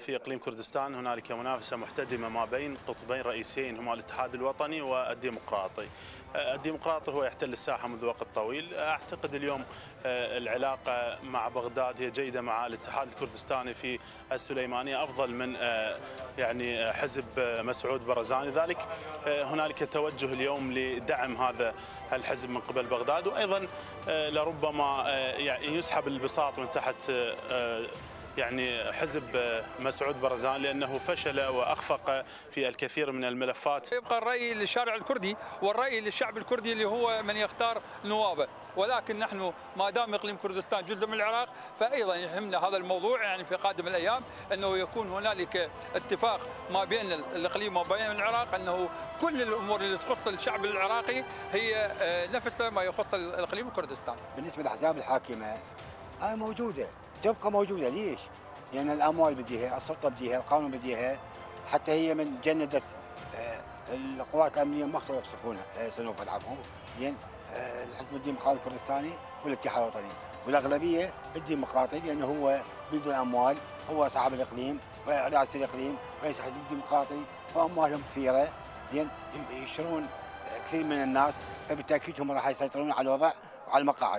في إقليم كردستان هنالك منافسة محتدمة ما بين قطبين رئيسيين هما الاتحاد الوطني والديمقراطي. الديمقراطي هو يحتل الساحة منذ وقت طويل. أعتقد اليوم العلاقة مع بغداد هي جيدة مع الاتحاد الكردستاني في السليمانية، أفضل من يعني حزب مسعود برزاني. ذلك هنالك توجه اليوم لدعم هذا الحزب من قبل بغداد، وأيضا لربما يسحب البساط من تحت يعني حزب مسعود برزان، لأنه فشل وأخفق في الكثير من الملفات. يبقى الرأي للشارع الكردي والرأي للشعب الكردي اللي هو من يختار نوابه، ولكن نحن ما دام إقليم كردستان جزء من العراق فأيضا يهمنا هذا الموضوع، يعني في قادم الأيام أنه يكون هنالك اتفاق ما بين الإقليم وما بين العراق، أنه كل الأمور اللي تخص الشعب العراقي هي نفس ما يخص الإقليم الكردستان. بالنسبة للأحزاب الحاكمة هاي موجودة، تبقى موجودة. ليش؟ لأن الأموال بديها، السلطة بديها، القانون بديها، حتى هي من جندت القوات الأمنية ما اختاروا سنوف ألعابهم، لأن الحزب الديمقراطي الكردستاني والاتحاد الوطني، والأغلبية الديمقراطي لأنه هو بدون أموال، هو صاحب الإقليم، رئاسة الإقليم، رئيس الحزب الديمقراطي، وأموالهم كثيرة، زين يشترون كثير من الناس، فبالتأكيد هم راح يسيطرون على الوضع وعلى المقاعد.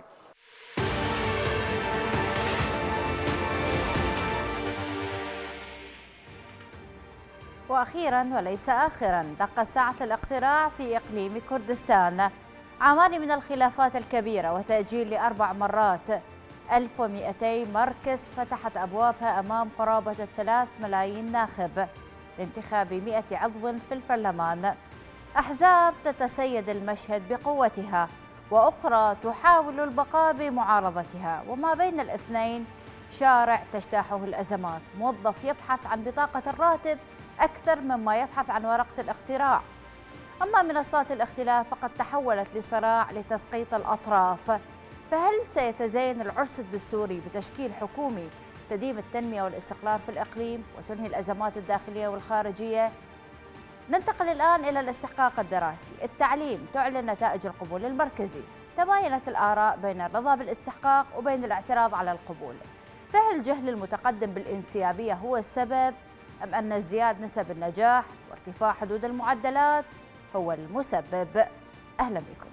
وأخيرا وليس آخرا، دق ساعة الاقتراع في إقليم كردستان. عامان من الخلافات الكبيرة وتأجيل لأربع مرات. 1200 مركز فتحت أبوابها أمام قرابة 3 ملايين ناخب لانتخاب 100 عضو في البرلمان. أحزاب تتسيد المشهد بقوتها، وأخرى تحاول البقاء بمعارضتها، وما بين الاثنين شارع تجتاحه الأزمات، موظف يبحث عن بطاقة الراتب أكثر مما يبحث عن ورقة الاقتراع. أما منصات الاختلاف فقد تحولت لصراع لتسقيط الأطراف. فهل سيتزين العرس الدستوري بتشكيل حكومي تديم التنمية والاستقرار في الإقليم وتنهي الأزمات الداخلية والخارجية؟ ننتقل الآن إلى الاستحقاق الدراسي. التعليم تعلن نتائج القبول المركزي. تباينت الآراء بين الرضا بالاستحقاق وبين الاعتراض على القبول. فهل الجهل المتقدم بالانسيابية هو السبب، أم أن ازدياد نسب النجاح وارتفاع حدود المعدلات هو المسبب؟ أهلا بكم.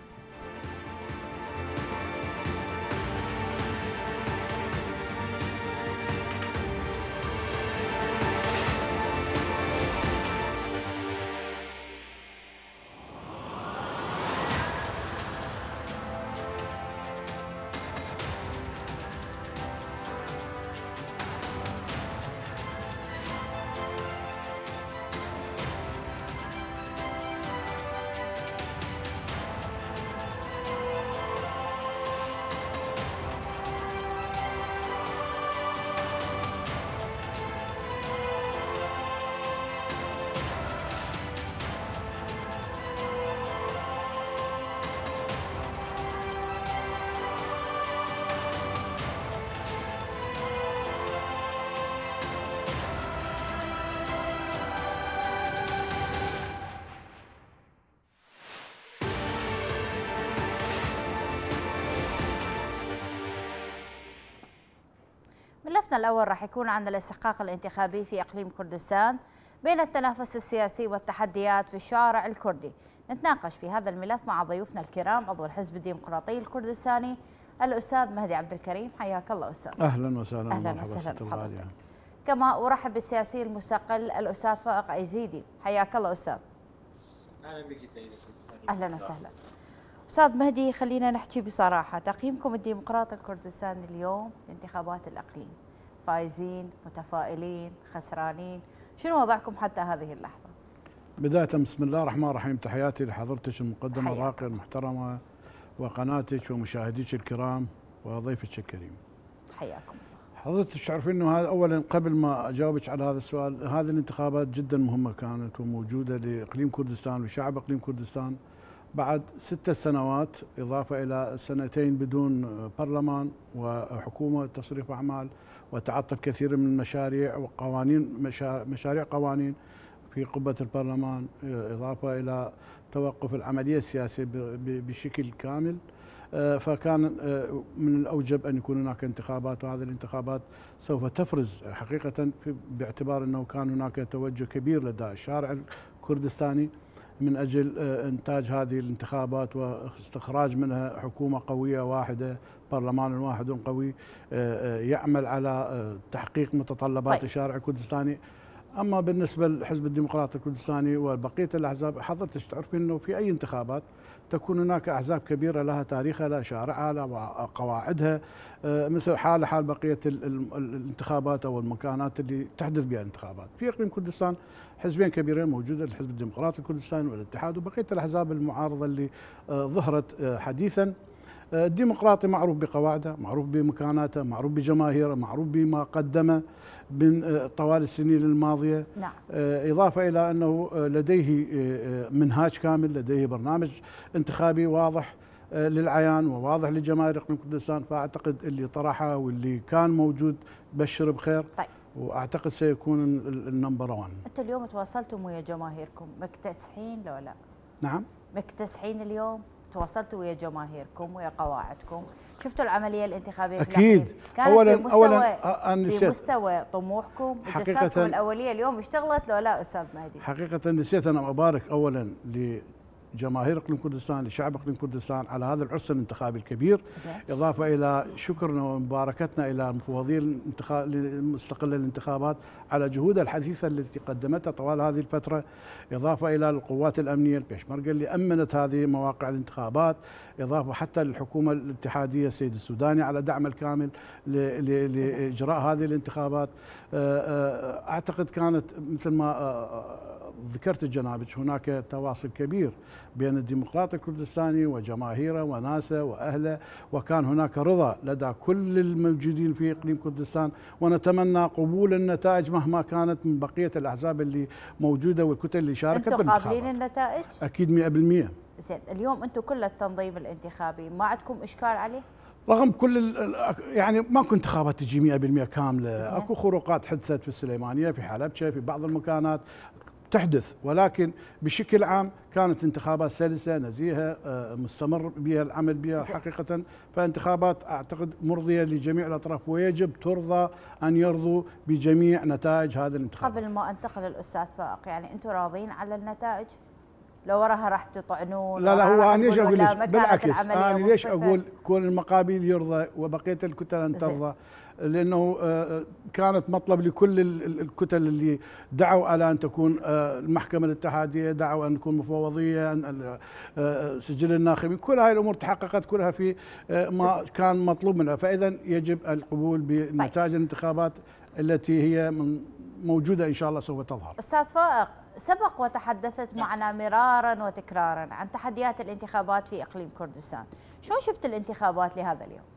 ملفنا الأول راح يكون عن الاستحقاق الانتخابي في إقليم كردستان بين التنافس السياسي والتحديات في الشارع الكردي. نتناقش في هذا الملف مع ضيوفنا الكرام عضو الحزب الديمقراطي الكردستاني الأستاذ مهدي عبد الكريم. حياك الله أستاذ. أهلا وسهلا. أهلا وسهلا بحضرتك. كما أرحب بالسياسي المستقل الأستاذ فائق أيزيدي. حياك الله أستاذ. أهلا بك سيدتي. أهلا وسهلا. أستاذ مهدي، خلينا نحكي بصراحة، تقييمكم الديمقراطي الكردستاني اليوم لانتخابات الإقليم، فايزين، متفائلين، خسرانين، شنو وضعكم حتى هذه اللحظة؟ بداية بسم الله الرحمن الرحيم، تحياتي لحضرتك المقدمة الراقية المحترمة وقناتك ومشاهديك الكرام وضيفك الكريم. حياكم الله. حضرتك تعرفين انه هذا اولا قبل ما اجاوبك على هذا السؤال، هذه الانتخابات جدا مهمة كانت وموجودة لاقليم كردستان وشعب اقليم كردستان بعد 6 سنوات إضافة إلى 2 بدون برلمان وحكومة تصريف أعمال وتعطل كثير من المشاريع وقوانين مشاريع قوانين في قبة البرلمان، إضافة إلى توقف العملية السياسية بشكل كامل. فكان من الأوجب أن يكون هناك انتخابات، وهذه الانتخابات سوف تفرز حقيقة باعتبار أنه كان هناك توجه كبير لدى الشارع الكردستاني من أجل إنتاج هذه الانتخابات واستخراج منها حكومة قوية واحدة، برلمان واحد قوي يعمل على تحقيق متطلبات الشارع الكردستاني. أما بالنسبة للحزب الديمقراطي الكردستاني وبقية الأحزاب، حضرتك تعرفين أنه في أي انتخابات تكون هناك أحزاب كبيرة لها تاريخها، لها شارعها، لها قواعدها، مثل حال بقية الانتخابات أو المكانات اللي تحدث بها الانتخابات. في إقليم كردستان حزبين كبيرين موجودة، الحزب الديمقراطي الكردستاني والاتحاد، وبقية الأحزاب المعارضة اللي ظهرت حديثا. الديمقراطي معروف بقواعده، معروف بمكاناته، معروف بجماهيره، معروف بما قدمه من طوال السنين الماضيه. نعم. إضافة إلى أنه لديه منهاج كامل، لديه برنامج انتخابي واضح للعيان وواضح لجماهير إقليم كردستان. فأعتقد اللي طرحه واللي كان موجود بشر بخير. طيب. وأعتقد سيكون النمبر 1. أنتم اليوم تواصلتم ويا جماهيركم مكتسحين لو لا؟ نعم. مكتسحين اليوم؟ تواصلتوا ويا جماهيركم ويا قواعدكم، شفتوا العملية الانتخابية أكيد. كانت أولا بمستوى طموحكم وجساتكم الأولية اليوم اشتغلت لو لا أستاذ مهدي؟ حقيقة نسيت أنا أبارك أولا لجماهير إقليم كردستان، لشعب إقليم كردستان على هذا العرس الانتخابي الكبير، إضافة إلى شكرنا ومباركتنا إلى المفوضية المستقلة للانتخابات على جهودها الحثيثة التي قدمتها طوال هذه الفترة، إضافة إلى القوات الأمنية البيشمركة اللي أمنت هذه مواقع الانتخابات، إضافة حتى للحكومة الاتحادية السيد السوداني على دعم الكامل لإجراء هذه الانتخابات. أعتقد كانت مثل ما ذكرت جنابك هناك تواصل كبير بين الديمقراطي الكردستاني وجماهيره وناسه واهله، وكان هناك رضا لدى كل الموجودين في اقليم كردستان، ونتمنى قبول النتائج مهما كانت من بقيه الاحزاب اللي موجوده والكتل اللي شاركت بالانتخابات. انتم قابلين النتائج؟ اكيد 100%. زين، اليوم انتم كل التنظيم الانتخابي ما عندكم اشكال عليه؟ رغم كل يعني ماكو انتخابات تجي 100% كامله، اكو خروقات حدثت في السليمانيه، في حلبشه، في بعض المكانات تحدث، ولكن بشكل عام كانت انتخابات سلسه نزيهه مستمر بها العمل بها حقيقه. فانتخابات اعتقد مرضيه لجميع الاطراف، ويجب ترضى ان يرضوا بجميع نتائج هذه الانتخابات. قبل ما انتقل للاستاذ فائق، يعني انتم راضين على النتائج؟ لو وراها راح تطعنون؟ لا هو انا ليش اقول بالعكس، انا ليش اقول كون المقابل يرضى وبقيه الكتل ان ترضى؟ لانه كانت مطلب لكل الكتل اللي دعوا على ان تكون المحكمه الاتحاديه، دعوا ان تكون مفوضيه، سجل الناخبين، كل هاي الامور تحققت كلها في ما كان مطلوب منها. فاذا يجب القبول بنتائج الانتخابات التي هي موجوده ان شاء الله سوف تظهر. استاذ فائق، سبق وتحدثت معنا مرارا وتكرارا عن تحديات الانتخابات في اقليم كردستان، شلون شفت الانتخابات لهذا اليوم؟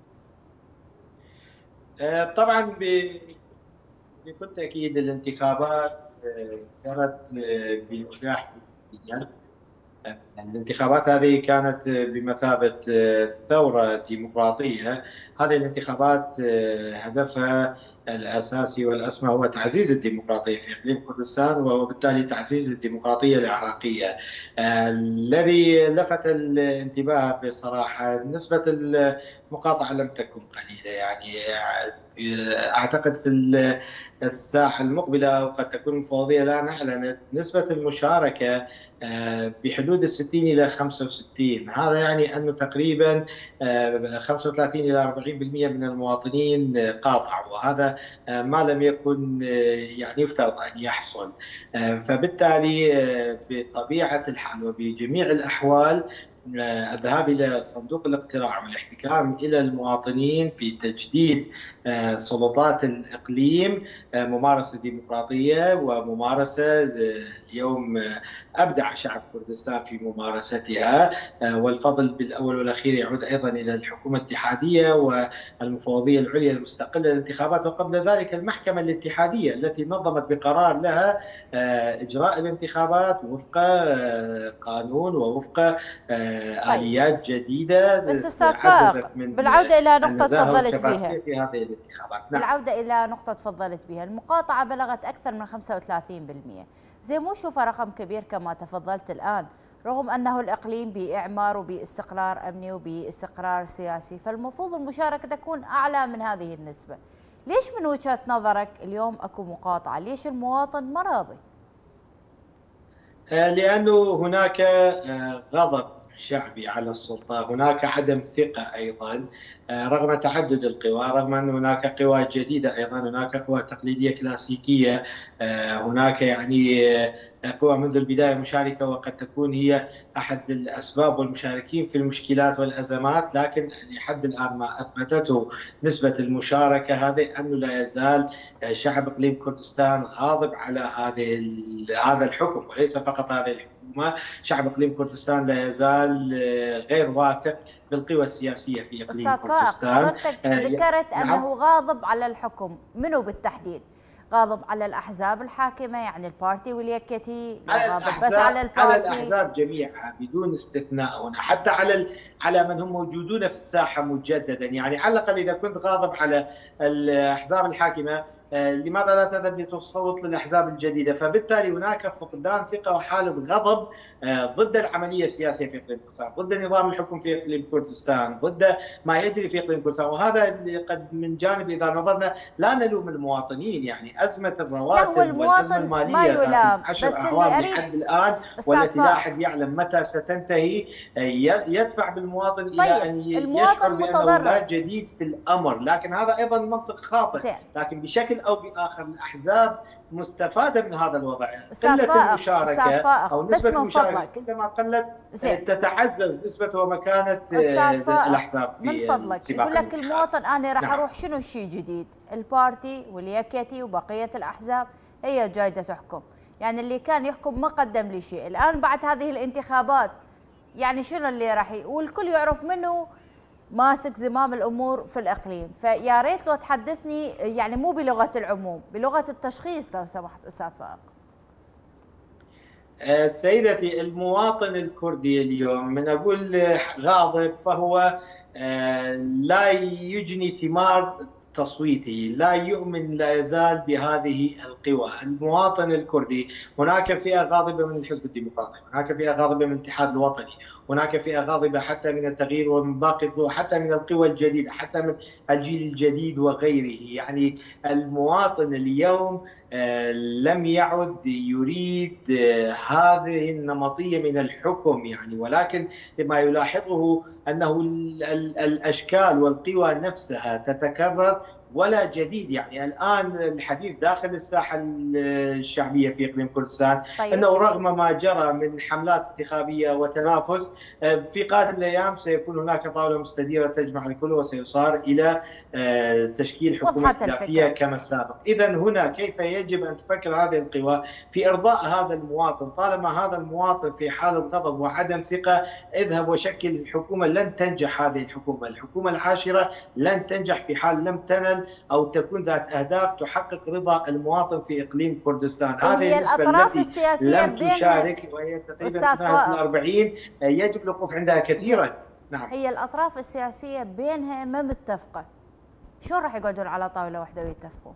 طبعا بكل تاكيد الانتخابات كانت بنجاح كبير. الانتخابات هذه كانت بمثابه ثوره ديمقراطيه. هذه الانتخابات هدفها الاساسي والاسمى هو تعزيز الديمقراطيه في اقليم كردستان، وبالتالي تعزيز الديمقراطيه العراقيه. الذي لفت الانتباه بصراحه نسبه المقاطعه لم تكن قليله، يعني اعتقد في الساحه المقبله وقد تكون المفوضيه الان اعلنت نسبه المشاركه بحدود 60 الى 65. هذا يعني انه تقريبا 35 الى 40% من المواطنين قاطعوا، وهذا ما لم يكن يعني يفترض ان يحصل. فبالتالي بطبيعه الحال وبجميع الاحوال الذهاب إلى صندوق الاقتراع والاحتكام إلى المواطنين في تجديد سلطات الإقليم ممارسة ديمقراطية وممارسة اليوم أبدع شعب كردستان في ممارستها، والفضل بالأول والأخير يعود أيضا إلى الحكومة الاتحادية والمفوضية العليا المستقلة للانتخابات، وقبل ذلك المحكمة الاتحادية التي نظمت بقرار لها إجراء الانتخابات وفق قانون وفق آليات جديدة. بس استاذ فائق، بالعودة إلى نقطة تفضلت بها في هذه الانتخابات. نعم. بالعودة إلى نقطة تفضلت بها، المقاطعة بلغت أكثر من 35%. زي مو شوفها رقم كبير كما تفضلت الآن، رغم أنه الإقليم بإعمار وباستقرار أمني وباستقرار سياسي، فالمفروض المشاركة تكون أعلى من هذه النسبة. ليش من وجهة نظرك اليوم أكو مقاطعة؟ ليش المواطن ما راضي؟ لأنه هناك غضب شعبي على السلطة، هناك عدم ثقة أيضا رغم تعدد القوى، رغم أن هناك قوى جديدة أيضا، هناك قوى تقليدية كلاسيكية، هناك يعني قوى منذ البداية مشاركة وقد تكون هي أحد الأسباب والمشاركين في المشكلات والأزمات، لكن لحد الآن ما أثبتته نسبة المشاركة هذه أنه لا يزال شعب إقليم كردستان غاضب على هذا الحكم، وليس فقط هذه الحكومة. شعب إقليم كردستان لا يزال غير واثق بالقوى السياسية في إقليم كردستان. حضرتك ذكرت أنه غاضب على الحكم، منو بالتحديد؟ غاضب على الأحزاب الحاكمة يعني البارتي واليكتي؟ غاضب بس على البارتي؟ على الأحزاب جميعها بدون استثناء هنا، حتى على من هم موجودون في الساحة مجددا. يعني على الأقل إذا كنت غاضب على الأحزاب الحاكمة لماذا لا تذهب لتصوت للأحزاب الجديدة؟ فبالتالي هناك فقدان ثقة وحالة غضب ضد العملية السياسية في إقليم كردستان، ضد نظام الحكم في إقليم كردستان، ضد ما يجري في إقليم كردستان. وهذا قد من جانب إذا نظرنا لا نلوم المواطنين، يعني أزمة الرواتب والأزمة المالية 10 أعوام لحد الآن والتي لا أحد يعلم متى ستنتهي يدفع بالمواطن إلى أن يشعر بأنه لا جديد في الأمر. لكن هذا أيضا منطق خاطئ، لكن بشكل أو بآخر الأحزاب مستفادة من هذا الوضع. قلة المشاركة أو نسبة المشاركة كلما قلت تتعزز نسبة ومكانة الأحزاب في من فضلك يقول لك المواطن أنا راح أروح شنو الشيء جديد؟ البارتي واليكتي وبقية الأحزاب هي جايدة تحكم، يعني اللي كان يحكم ما قدم لي شيء. الآن بعد هذه الانتخابات يعني شنو اللي راح والكل يعرف منه ماسك زمام الامور في الاقليم. فيا ريت لو تحدثني يعني مو بلغه العموم، بلغه التشخيص لو سمحت استاذ فائق. سيدتي، المواطن الكردي اليوم من اقول غاضب فهو لا يجني ثمار تصويته، لا يؤمن، لا يزال بهذه القوى. المواطن الكردي هناك فئة غاضبة من الحزب الديمقراطي، هناك فئة غاضبة من الاتحاد الوطني، هناك فئة غاضبة حتى من التغيير ومن باقي القوى، حتى من القوى الجديدة، حتى من الجيل الجديد وغيره. يعني المواطن اليوم لم يعد يريد هذه النمطية من الحكم، يعني ولكن ما يلاحظه أنه الأشكال والقوى نفسها تتكرر ولا جديد. يعني الآن الحديث داخل الساحة الشعبية في إقليم كردستان أنه رغم ما جرى من حملات انتخابية وتنافس في قادم الأيام سيكون هناك طاولة مستديرة تجمع الكل وسيصار إلى تشكيل حكومة ائتلافية كما سابق. إذا هنا كيف يجب أن تفكر هذه القوى في إرضاء هذا المواطن؟ طالما هذا المواطن في حالة غضب وعدم ثقة اذهب وشكل الحكومة. لن تنجح هذه الحكومة، الحكومة العاشرة لن تنجح في حال لم تنل أو تكون ذات أهداف تحقق رضا المواطن في إقليم كردستان. هذه النسبة التي لم تشارك وهي تقريبا تناهز 40 يجب الوقوف عندها كثيرا. نعم، هي الأطراف السياسية بينها ما متفقة، شو راح يقعدون على طاولة واحدة ويتفقون؟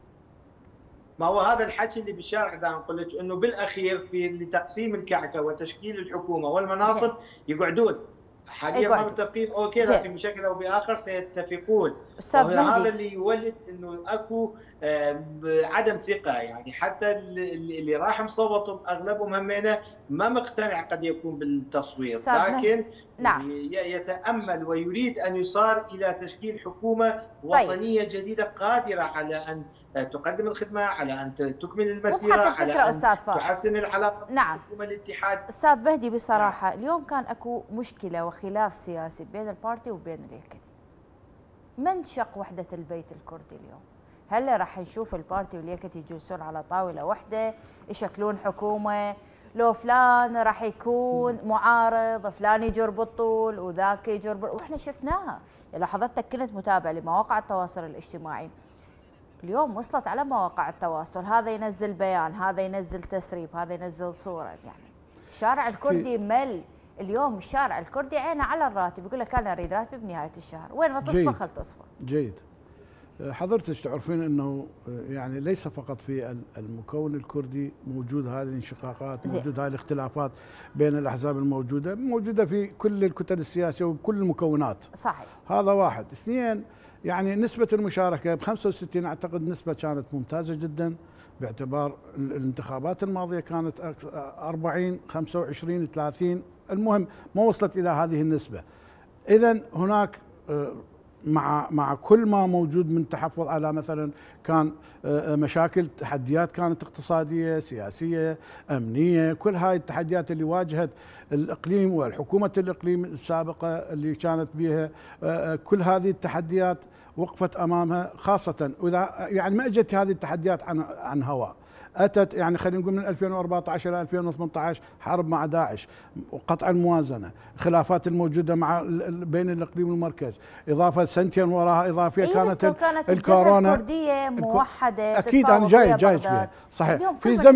ما هو هذا الحكي اللي بالشارع دا نقول لك انه بالاخير في لتقسيم الكعكه وتشكيل الحكومه والمناصب يقعدون حاليا ما متفقين اوكي، لكن بشكل او باخر سيتفقون. وهذا اللي يولد انه اكو عدم ثقه، يعني حتى اللي راح مصوتوا اغلبهم همينه ما مقتنع قد يكون بالتصويت، لكن نعم يتامل ويريد ان يصار الى تشكيل حكومه وطنيه جديده قادره على ان تقدم الخدمه، على ان تكمل المسيره، على ان تحسن العلاقه مع حكومه الاتحاد. استاذ بهدي بصراحه اليوم كان اكو مشكله وخلاف سياسي بين البارتي وبين اليكتي. من شق وحده البيت الكردي اليوم؟ هل راح نشوف البارتي واليكتي يجلسون على طاوله واحده يشكلون حكومه؟ لو فلان راح يكون معارض، فلان يجر بالطول وذاك يجر واحنا شفناها. لو حضرتك كنت متابع لمواقع التواصل الاجتماعي اليوم وصلت على مواقع التواصل، هذا ينزل بيان، هذا ينزل تسريب، هذا ينزل صوره. يعني الشارع الكردي مل اليوم. الشارع الكردي عينه على الراتب، يقول لك انا اريد راتبي بنهايه الشهر، وين ما تصفى خل تصفى. جيد. حضرتك تعرفين انه يعني ليس فقط في المكون الكردي موجود هذه الانشقاقات، موجود هذه الاختلافات بين الاحزاب الموجوده، موجوده في كل الكتل السياسيه وكل المكونات. صحيح. هذا واحد. اثنين، يعني نسبه المشاركه ب 65 اعتقد نسبه كانت ممتازه جدا، باعتبار الانتخابات الماضيه كانت 40 25 30، المهم ما وصلت الى هذه النسبه. اذا هناك مع كل ما موجود من تحفظ على مثلا كان مشاكل تحديات كانت اقتصاديه سياسيه امنيه، كل هاي التحديات اللي واجهت الاقليم والحكومه الاقليم السابقه اللي كانت بها، كل هذه التحديات وقفت امامها، خاصه واذا يعني ما اجت هذه التحديات عن هواء، اتت يعني خلينا نقول من 2014 الى 2018 حرب مع داعش وقطع الموازنه، الخلافات الموجوده مع بين الاقليم والمركز، اضافه سنتين وراها اضافيه كانت الكورونا الكرديه موحده. اكيد انا جاي فيها صحيح.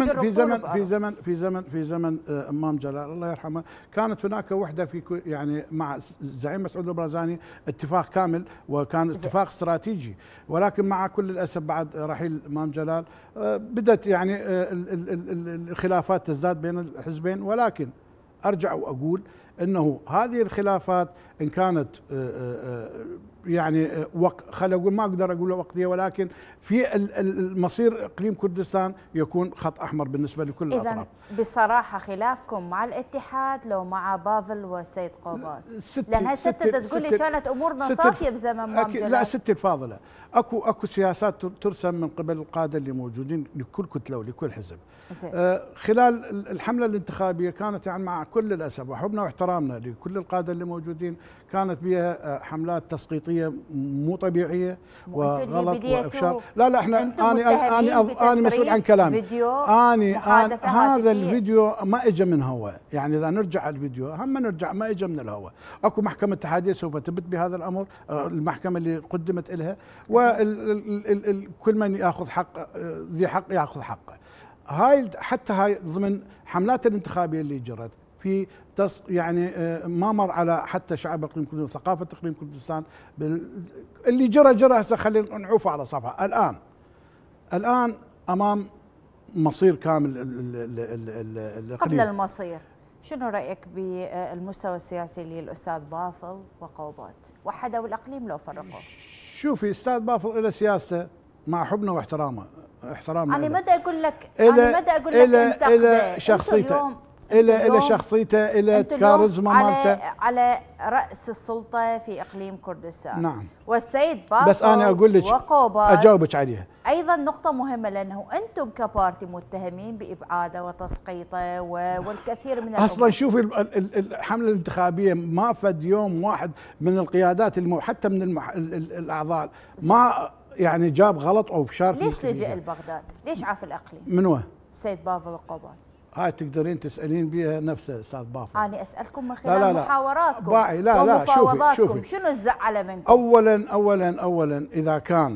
في زمن امام جلال الله يرحمه كانت هناك وحده في يعني مع الزعيم مسعود البرزاني اتفاق كامل وكان اتفاق استراتيجي، ولكن مع كل الاسف بعد رحيل امام جلال بدت يعني الخلافات تزداد بين الحزبين. ولكن ارجع واقول انه هذه الخلافات ان كانت يعني خليني اقول ما اقدر اقول وقتيه، ولكن في المصير اقليم كردستان يكون خط احمر بالنسبه لكل الاطراف. بصراحه خلافكم مع الاتحاد لو مع بافل والسيد قوبات؟ لان هاي ستة تقول لي كانت امورنا صافيه بزمن امام جلال. لا ستي الفاضله، اكو سياسات ترسم من قبل القاده اللي موجودين لكل كتله ولكل حزب. خلال الحمله الانتخابيه كانت يعني مع كل الاسف وحبنا واحترامنا لكل القاده اللي موجودين كانت بها حملات تسقيطيه مو طبيعيه وغلط وافشار. لا احنا انا مسؤول عن كلامي. هذا الفيديو ما اجى من هواء، يعني اذا نرجع على الفيديو ما اجى من الهواء، اكو محكمه اتحاديه سوف تثبت بهذا الامر، المحكمه اللي قدمت لها، وكل من ياخذ حق ذي حق ياخذ حقه. هاي حتى هاي ضمن حملات الانتخابيه اللي جرت في يعني ما مر على حتى شعب اقليم كردستان وثقافه اقليم كردستان اللي جرى هسه خلينا نعوفه على صفحه. الان امام مصير كامل الاقليم. قبل المصير شنو رايك بالمستوى السياسي للاستاذ بافل وقوبات؟ وحدوا الاقليم لو فرقوا؟ شوفي استاذ بافل له سياسته مع حبنا واحترامه انا ما بدي اقول لك انت الى شخصيته الى شخصيته الى كاريزما مالته على راس السلطه في اقليم كردستان. نعم. والسيد بافل بس انا اقول لك وقوبات اجاوبك عليها. ايضا نقطه مهمه لانه انتم كبارتي متهمين بابعاده وتسقيطه والكثير من اصلا شوفي الحمله الانتخابيه ما فد يوم واحد من القيادات حتى من الاعضاء ما يعني جاب غلط او فشار. ليش لجأ لبغداد؟ ليش عاف الاقليم؟ منو؟ السيد بافل وقوبات. هاي تقدرين تسالين بها نفسه استاذ بافل. انا اسالكم من خلال محاوراتكم شوفي شنو الزعله منكم؟ اولا اذا كان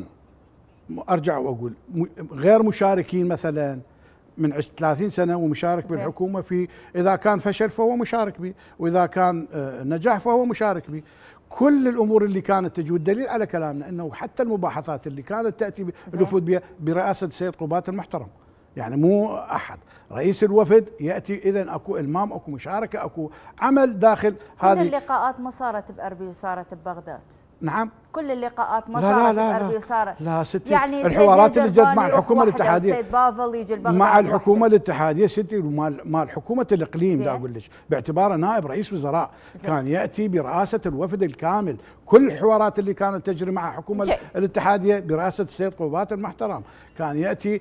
ارجع واقول غير مشاركين مثلا من 30 سنه ومشارك بالحكومه، في اذا كان فشل فهو مشارك به، واذا كان نجاح فهو مشارك به. كل الامور اللي كانت تجي، والدليل على كلامنا انه حتى المباحثات اللي كانت تاتي الوفود بها برئاسه السيد قوبات المحترم، يعني مو احد رئيس الوفد ياتي، اذا اكو المام، اكو مشاركه، اكو عمل داخل هذه. كل اللقاءات ما صارت باربيل، صارت ببغداد. نعم. كل اللقاءات ما صارت باربيل، صارت لا ستي يعني الحوارات اللي جت مع الحكومه الاتحاديه، السيد بافل يجي لبغداد مع الحكومه الاتحاديه ستي مال حكومه الاقليم، لا اقول لك باعتباره نائب رئيس وزراء كان ياتي برئاسه الوفد الكامل. كل الحوارات اللي كانت تجري مع حكومه الاتحاديه برئاسه السيد قوبات المحترم كان ياتي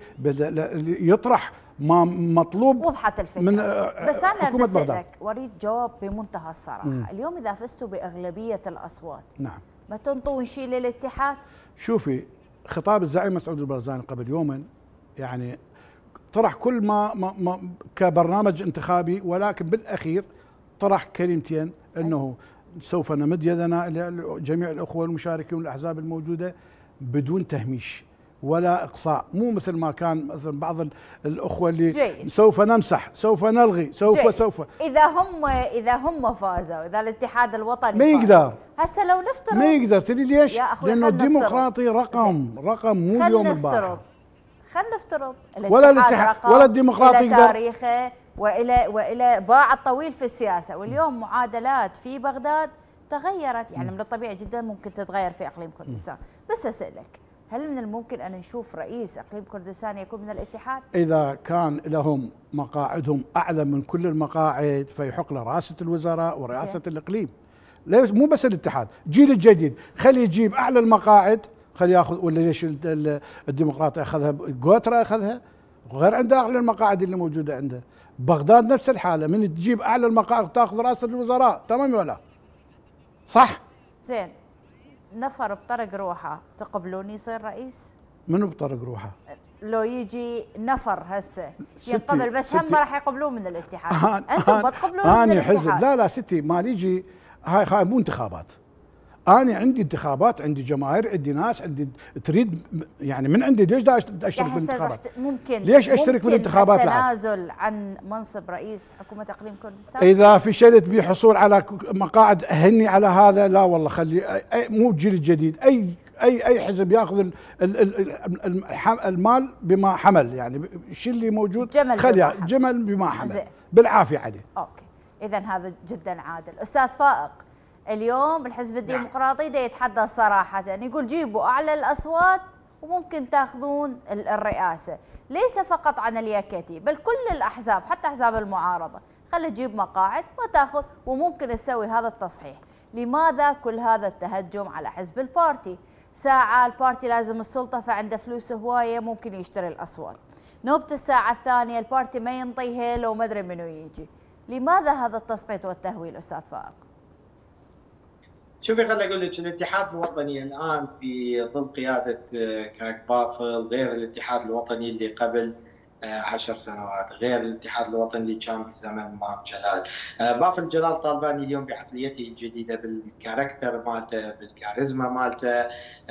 يطرح ما مطلوب. وضحت الفكره من بس انا بدي اسالك واريد جواب بمنتهى الصراحه. اليوم اذا فزتوا باغلبيه الاصوات، نعم، ما تنطون شيء للاتحاد؟ شوفي خطاب الزعيم مسعود البرزاني قبل يومين يعني طرح كل ما كبرنامج انتخابي، ولكن بالاخير طرح كلمتين انه سوف نمد يدنا لجميع الاخوه المشاركين والاحزاب الموجوده بدون تهميش، ولا إقصاء، مو مثل ما كان مثل بعض الأخوة اللي جيد. سوف نمسح، سوف نلغي، جيد. سوف إذا هم فازوا، إذا الاتحاد الوطني ما يقدر. هسه لو نفترض ما يقدر. تدري ليش؟ يا أخوي لأنه الديمقراطي رقم مو اليوم البارحة. خلينا نفترض ولا الاتحاد ولا الديمقراطي إلى يقدر تاريخه وإلى باع الطويل في السياسة، واليوم معادلات في بغداد تغيرت، يعني من الطبيعي جدا ممكن تتغير في إقليم كردستان. بس أسألك، هل من الممكن أن نشوف رئيس إقليم كردستان يكون من الاتحاد؟ إذا كان لهم مقاعدهم أعلى من كل المقاعد فيحق له رئاسة الوزراء ورئاسة الإقليم. ليش مو بس الاتحاد، جيل الجديد خلي يجيب أعلى المقاعد، خلي ياخذ. ولا ليش الديمقراطي أخذها جوترا أخذها وغير عنده أعلى المقاعد اللي موجودة عنده. بغداد نفس الحالة، من تجيب أعلى المقاعد تاخذ رئاسة الوزراء، تمام ولا صح؟ زين، نفر بطرق روحه تقبلون يصير رئيس؟ منو بطرق روحه؟ لو يجي نفر هسه ينقبل، بس هم ما راح يقبلون من الاتحاد. انتم بتقبلون من الاتحاد؟ حزب لا ستي، مال يجي هاي مو انتخابات. أنا عندي انتخابات، عندي جماهير، عندي ناس، عندي تريد، يعني من عندي ليش دا أشترك بالانتخابات؟ ممكن ليش أشترك بالانتخابات؟ التنازل عن منصب رئيس حكومة إقليم كردستان؟ إذا في شلت بي حصول على مقاعد أهني على هذا، لا والله خلي مو الجيل الجديد، أي حزب ياخذ المال بما حمل، يعني الشيء اللي موجود خلي جمل بما حمل بالعافية عليه. أوكي، إذا هذا جدا عادل. أستاذ فائق، اليوم الحزب الديمقراطي دا يتحدث صراحة، يقول جيبوا أعلى الأصوات وممكن تاخذون الرئاسة، ليس فقط عن اليكتي بل كل الأحزاب حتى أحزاب المعارضة، خلي تجيب مقاعد وتاخذ وممكن تسوي هذا التصحيح. لماذا كل هذا التهجم على حزب البارتي؟ ساعة البارتي لازم السلطة فعنده فلوس هواية ممكن يشتري الأصوات، نوبة الساعة الثانية البارتي ما ينطيها لو ما أدري منو يجي. لماذا هذا التسقيط والتهويل أستاذ فائق؟ شوفي، خليني اقول لك الاتحاد الوطني الان في ظل قياده كاك بافل غير الاتحاد الوطني اللي قبل 10 سنوات، غير الاتحاد الوطني اللي كان بزمن مام جلال. بافل جلال طالباني اليوم بعقليته الجديده، بالكاركتر مالته، بالكاريزما مالته،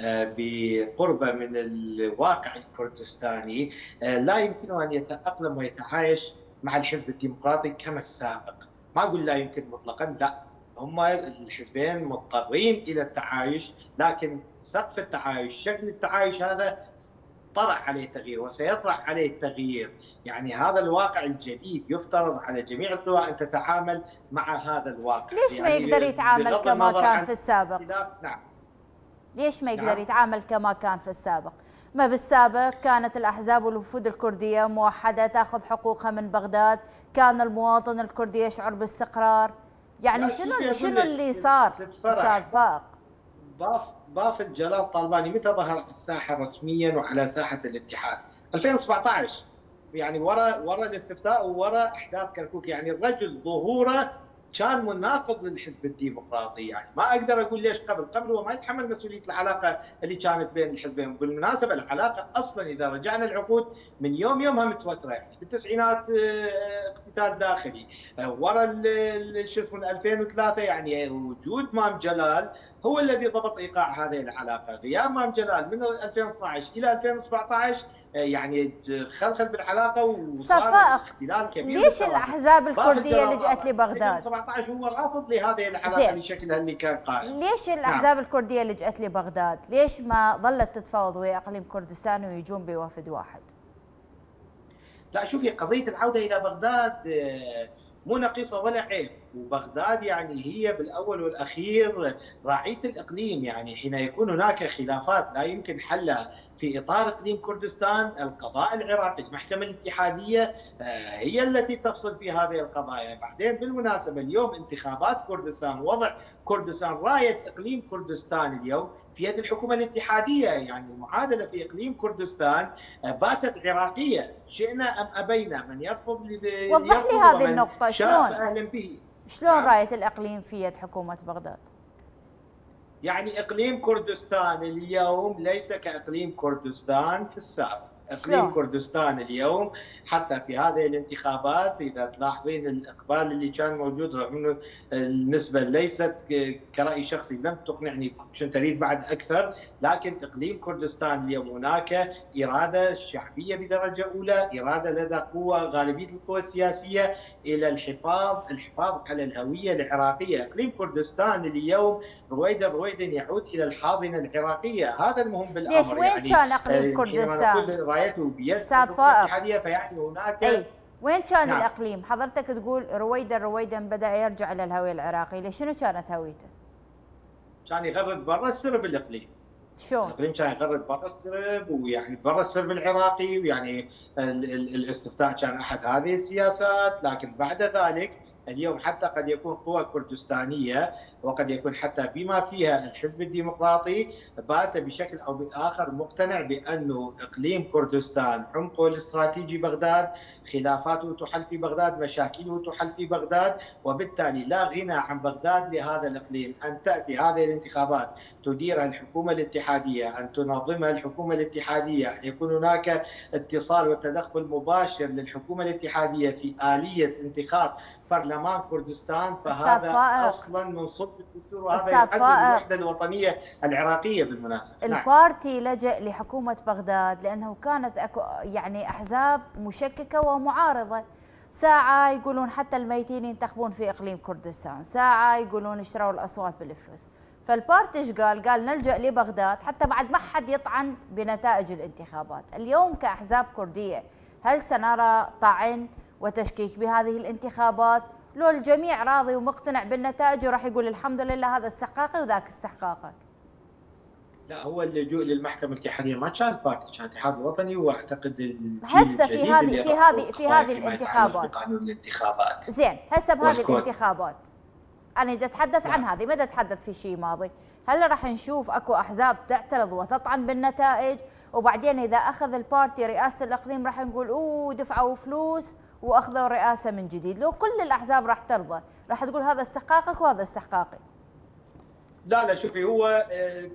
بقربه من الواقع الكردستاني، لا يمكنه ان يتاقلم ويتعايش مع الحزب الديمقراطي كما السابق. ما اقول لا يمكن مطلقا، لا، هما الحزبين مضطرين الى التعايش، لكن سقف التعايش، شكل التعايش هذا طرح عليه تغيير وسيطرح عليه تغيير. يعني هذا الواقع الجديد يفترض على جميع القوى ان تتعامل مع هذا الواقع. ليش ما يقدر يتعامل كما كان في السابق؟ نعم. ليش ما يقدر يتعامل كما كان في السابق؟ ما بالسابق كانت الأحزاب والوفود الكردية موحدة تأخذ حقوقها من بغداد، كان المواطن الكردي يشعر باستقرار. يعني شنو اللي صار أستاذ فائق؟ بافل جلال طالباني متى ظهر على الساحه رسميا وعلى ساحه الاتحاد؟ 2017، يعني ورا الاستفتاء وورا احداث كركوك. يعني الرجل ظهوره كان مناقض للحزب الديمقراطي. يعني ما اقدر اقول ليش قبل هو ما يتحمل مسؤوليه العلاقه اللي كانت بين الحزبين. بالمناسبه العلاقه اصلا اذا رجعنا العقود من يومها متوتره، يعني بالتسعينات اقتتال داخلي، ورا شو اسمه 2003 يعني وجود مام جلال هو الذي ضبط ايقاع هذه العلاقه. غياب مام جلال من 2012 الى 2017 يعني خلخل بالعلاقه وصار اختلال كبير. ليش الاحزاب الكرديه لجأت لبغداد؟ 2017 هو رافض لهذه العلاقه بشكلها اللي كان قائم. ليش الاحزاب الكرديه لجأت لبغداد؟ ليش ما ظلت تتفاوض ويا اقليم كردستان ويجون بوفد واحد؟ لا شوفي، قضيه العوده الى بغداد مو نقيصه ولا عيب، وبغداد يعني هي بالاول والاخير راعيه الاقليم. يعني حين يكون هناك خلافات لا يمكن حلها في اطار اقليم كردستان، القضاء العراقي، المحكمه الاتحاديه هي التي تفصل في هذه القضايا. بعدين بالمناسبه اليوم انتخابات كردستان، وضع كردستان، رايه اقليم كردستان اليوم في يد الحكومه الاتحاديه. يعني المعادله في اقليم كردستان باتت عراقيه، شئنا ام ابينا. من يرفض وضح لي هذه النقطه، شلون اهلا به. شلون رايه الاقليم في يد حكومه بغداد؟ يعني اقليم كردستان اليوم ليس كاقليم كردستان في السابق. اقليم كردستان اليوم. حتى في هذه الانتخابات اذا تلاحظين الاقبال اللي كان موجود، رغم انه النسبه ليست كراي شخصي لم تقنعني، كنت اريد بعد اكثر، لكن اقليم كردستان اليوم هناك اراده شعبيه بدرجه اولى، اراده لدى غالبيه القوى السياسيه الى الحفاظ على الهويه العراقيه. اقليم كردستان اليوم رويدا يعود الى الحاضنه العراقيه، هذا المهم بالامر. ليش وين كان اقليم كردستان؟ رايته بيد الاتحاديه، فيعني هناك وين كان الاقليم؟ حضرتك تقول رويدا بدا يرجع الى الهويه العراقيه، ليش شنو كانت هويته؟ كان يغرد برا السرب الاقليم. شلون؟ الاقليم كان يغرد برا السرب، ويعني برا السرب العراقي، ويعني الاستفتاء كان احد هذه السياسات. لكن بعد ذلك اليوم حتى قد يكون قوى كردستانيه وقد يكون حتى بما فيها الحزب الديمقراطي بات بشكل او باخر مقتنع بانه اقليم كردستان عمقه الاستراتيجي بغداد، خلافاته تحل في بغداد، مشاكله تحل في بغداد، وبالتالي لا غنى عن بغداد لهذا الاقليم. ان تاتي هذه الانتخابات تديرها الحكومه الاتحاديه، ان تنظمها الحكومه الاتحاديه، ان يكون هناك اتصال وتدخل مباشر للحكومه الاتحاديه في اليه انتخاب برلمان كردستان، فهذا اصلا من صلب الدستور، وهذا يعزز الوحده الوطنيه العراقيه بالمناسبه. البارتي لجأ لحكومه بغداد لانه كانت يعني احزاب مشككه ومعارضه، ساعه يقولون حتى الميتين ينتخبون في اقليم كردستان، ساعه يقولون اشتروا الاصوات بالفلوس. فالبارتي ايش قال نلجأ لبغداد حتى بعد ما حد يطعن بنتائج الانتخابات. اليوم كاحزاب كرديه هل سنرى طعن وتشكيك بهذه الانتخابات، لو الجميع راضي ومقتنع بالنتائج وراح يقول الحمد لله هذا استحقاقي وذاك استحقاقك؟ لا، هو اللجوء للمحكمه الاتحاديه ما كان البارتي، كان الاتحاد الوطني، واعتقد هسه في هذه الانتخابات قانون الانتخابات. زين، هسه بهذه الانتخابات انا بدي اتحدث عن هذه، ما بدي اتحدث في شيء ماضي. هل راح نشوف اكو احزاب تعترض وتطعن بالنتائج، وبعدين اذا اخذ البارتي رئاسه الاقليم راح نقول دفعوا فلوس واخذوا رئاسه من جديد؟ لو كل الاحزاب راح ترضى راح تقول هذا استحقاقك وهذا استحقاقي. لا شوفي، هو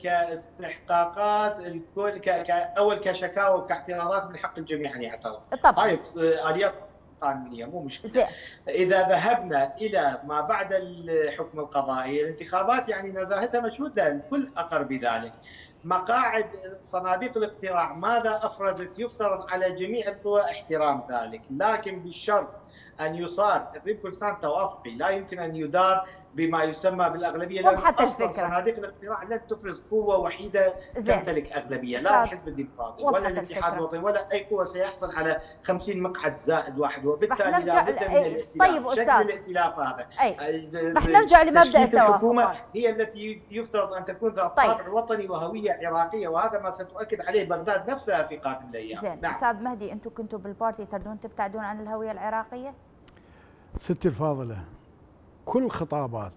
كاستحقاقات الكل اول كشكاوى وكاعتراضات من حق الجميع ان يعترض. طبعا هاي اليات قانونيه مو مشكله. اذا ذهبنا الى ما بعد الحكم القضائي، الانتخابات يعني نزاهتها مشهود لها، الكل اقر بذلك. مقاعد صناديق الاقتراع ماذا افرزت؟ يفترض على جميع القوى احترام ذلك، لكن بالشرط ان يصار اقليم كردستان توافقي، لا يمكن ان يدار بما يسمى بالاغلبيه، لان اصلا صناديق الاقتراع لن تفرز قوه وحيده تمتلك اغلبيه، لا الحزب الديمقراطي ولا الاتحاد الوطني ولا اي قوه سيحصل على 50 مقعد زائد واحد، وبالتالي لابد من الائتلاف. طيب شكل الائتلاف هذا رح نرجع لمبدا التوافق. الحكومه هي التي يفترض ان تكون ذات طابع وطني وهويه عراقيه، وهذا ما ستؤكد عليه بغداد نفسها في قادم الايام. زين استاذ مهدي، انتم كنتوا بالبارتي تردون تبتعدون عن الهويه العراقيه؟ ستي الفاضله، كل خطابات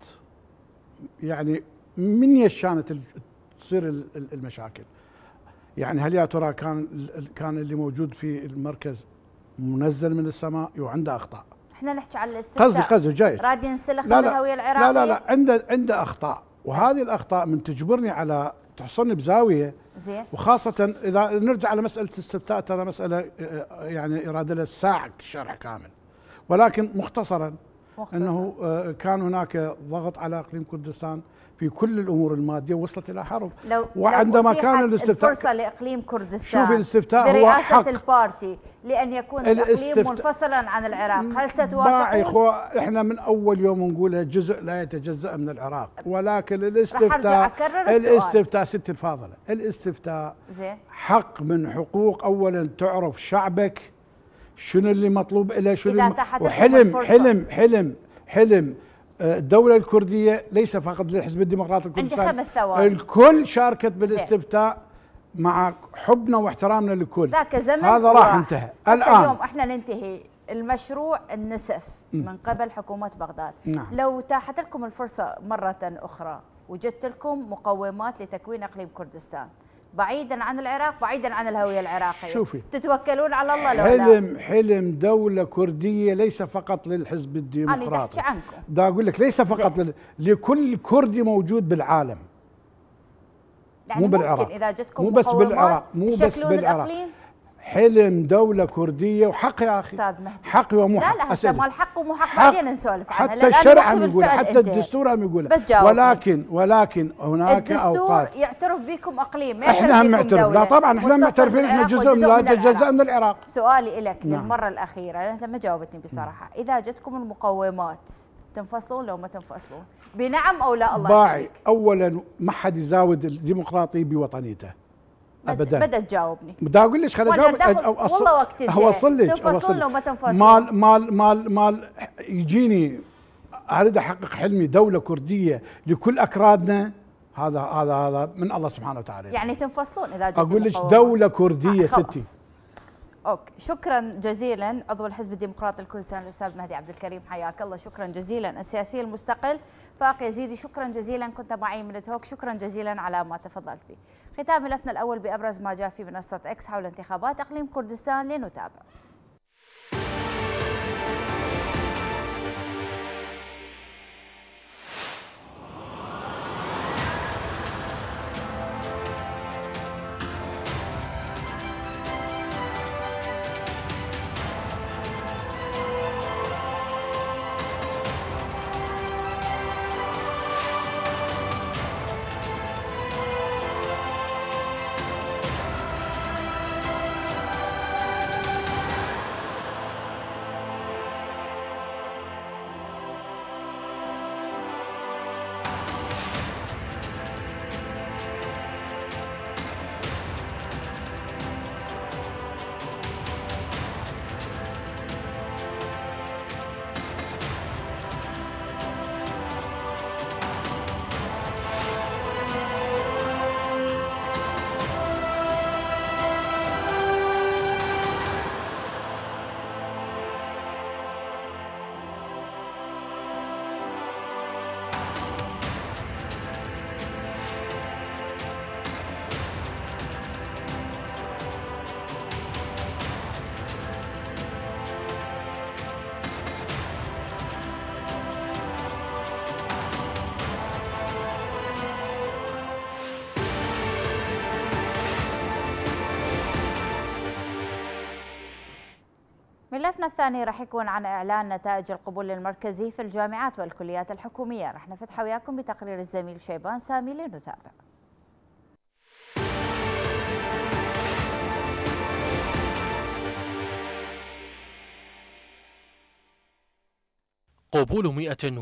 يعني من يشانت تصير المشاكل، يعني هل يا ترى كان اللي موجود في المركز منزل من السماء وعنده اخطاء؟ احنا نحكي على الاستفتاء، قصدي جاي راد ينسلخ من الهويه العراقيه. لا عنده اخطاء، وهذه الاخطاء من تجبرني على تحصلني بزاويه. زين، وخاصه اذا نرجع على مساله الاستفتاء، ترى مساله يعني اراده لها ساعه شرح كامل، ولكن مختصرا انه كان هناك ضغط على اقليم كردستان في كل الامور الماديه، وصلت الى حرب. وعندما كان الاستفتاء الفرصه لاقليم كردستان، شوف الاستفتاء هو برئاسه حق البارتي لان يكون الاقليم منفصلا عن العراق، هل ستوافقون؟ احنا من اول يوم نقولها جزء لا يتجزا من العراق، ولكن الاستفتاء ست الفاضله، الاستفتاء زين حق من حقوق اولا تعرف شعبك شنو اللي مطلوب له، شنو حلم الدولة الكردية ليس فقط للحزب الديمقراطي الكردستاني، الكل شاركت بالاستفتاء مع حبنا واحترامنا للكل. ذاك زمن هذا راح انتهى. اليوم احنا ننتهي المشروع النسف من قبل حكومة بغداد. نعم. لو تاحت لكم الفرصة مرة أخرى وجدت لكم مقومات لتكوين اقليم كردستان بعيدا عن العراق، بعيدا عن الهوية العراقية، شوفي تتوكلون على الله لو حلم دولة كردية ليس فقط للحزب الديمقراطي. أنا عنكم دا أقول لك ليس فقط لكل كردي موجود بالعالم، يعني مو بالعراق، إذا جتكم مو بس بالعراق، مو بس بالعراق. حلم دولة كردية، وحق يا أخي، أستاذ مهدي، حقي ومو حق. لا هسه مال حق ومو حق بعدين نسولف عنها. حتى الشرع عم يقول، حتى الدستور عم يقول، ولكن هناك أوقات الدستور يعترف بكم أقليم، احنا هم نعترف. لا طبعا احنا معترفين، احنا جزء لا يتجزأ من العراق. سؤالي لك للمرة الأخيرة، أنت ما جاوبتني بصراحة، إذا جتكم المقومات تنفصلون لو ما تنفصلون؟ بنعم أو لا؟ الله باعي أولا ما حد يزاود الديمقراطي بوطنيته ابدا. بدأ تجاوبني، بدي اقول لك، خليني اجاوبك. والله وقت اوصل لك. تنفصلون لو ما تنفصلون؟ مال يجيني اريد احقق حلمي دوله كرديه لكل اكرادنا، هذا من الله سبحانه وتعالى. يعني تنفصلون اذا جت اقول لك دوله كرديه ستي. اوكي، شكرا جزيلا عضو الحزب الديمقراطي الكردستاني الاستاذ مهدي عبد الكريم، حياك الله. شكرا جزيلا. السياسي المستقل فاق يزيدي، شكرا جزيلا، كنت معي من توك، شكرا جزيلا على ما تفضلت به. ختام ملفنا الاول بابرز ما جاء في منصه اكس حول انتخابات اقليم كردستان، لنتابع. ملفنا الثاني راح يكون عن إعلان نتائج القبول المركزي في الجامعات والكليات الحكومية. راح نفتح وياكم بتقرير الزميل شيبان سامي، لنتابع. قبول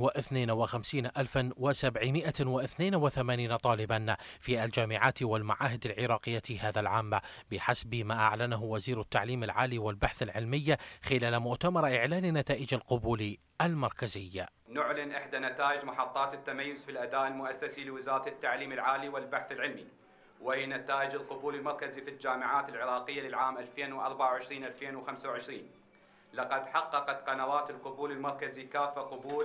152,782 طالبا في الجامعات والمعاهد العراقية هذا العام، بحسب ما أعلنه وزير التعليم العالي والبحث العلمي خلال مؤتمر إعلان نتائج القبول المركزي. نعلن إحدى نتائج محطات التميز في الأداء المؤسسي لوزارة التعليم العالي والبحث العلمي، وهي نتائج القبول المركزي في الجامعات العراقية للعام 2024-2025. لقد حققت قنوات القبول المركزي كافة قبول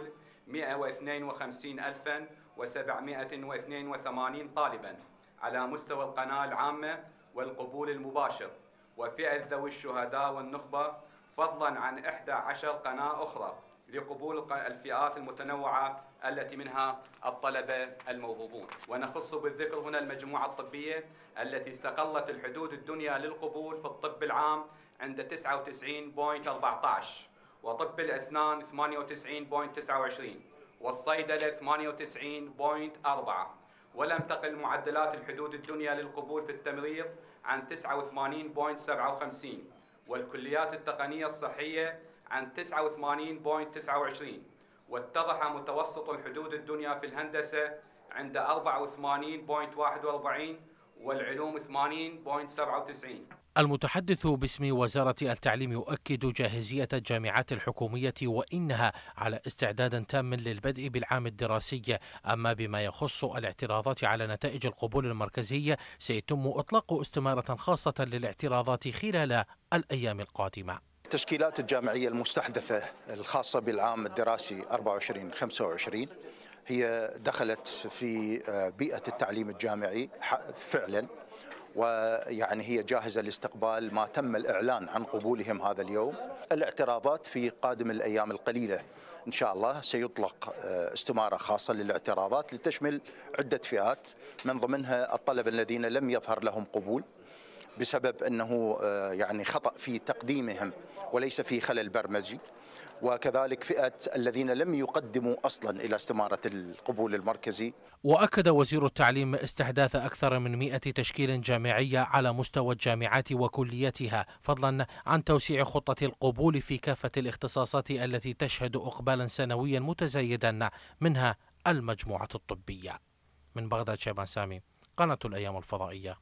152,782 طالبا على مستوى القناة العامة والقبول المباشر وفئة ذوي الشهداء والنخبة، فضلا عن 11 قناة أخرى لقبول الفئات المتنوعة التي منها الطلبة الموهوبون. ونخص بالذكر هنا المجموعة الطبية التي استقلت الحدود الدنيا للقبول في الطب العام عند 99.14، وطب الأسنان 98.29، والصيدلة 98.4. ولم تقل معدلات الحدود الدنيا للقبول في التمريض عن 89.57، والكليات التقنية الصحية عن 89.29، واتضح متوسط الحدود الدنيا في الهندسة عند 84.41، والعلوم 80.97. المتحدث باسم وزارة التعليم يؤكد جاهزية الجامعات الحكومية وإنها على استعداد تام للبدء بالعام الدراسي. أما بما يخص الاعتراضات على نتائج القبول المركزي، سيتم إطلاق استمارة خاصة للاعتراضات خلال الأيام القادمة. التشكيلات الجامعية المستحدثة الخاصة بالعام الدراسي 24-25 هي دخلت في بيئة التعليم الجامعي فعلا، ويعني هي جاهزة لاستقبال ما تم الإعلان عن قبولهم هذا اليوم. الاعتراضات في قادم الأيام القليلة إن شاء الله سيطلق استمارة خاصة للاعتراضات لتشمل عدة فئات، من ضمنها الطلبة الذين لم يظهر لهم قبول، بسبب أنه يعني خطأ في تقديمهم وليس في خلل برمجي، وكذلك فئة الذين لم يقدموا أصلا إلى استمارة القبول المركزي. وأكد وزير التعليم استحداث أكثر من 100 تشكيل جامعية على مستوى الجامعات وكلياتها، فضلا عن توسيع خطة القبول في كافة الاختصاصات التي تشهد إقبالا سنويا متزايدا، منها المجموعة الطبية. من بغداد شيبان سامي، قناة الأيام الفضائية.